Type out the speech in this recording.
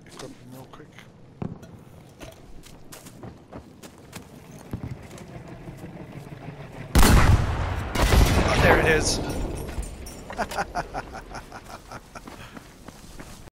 equip them real quick. Oh, there it is.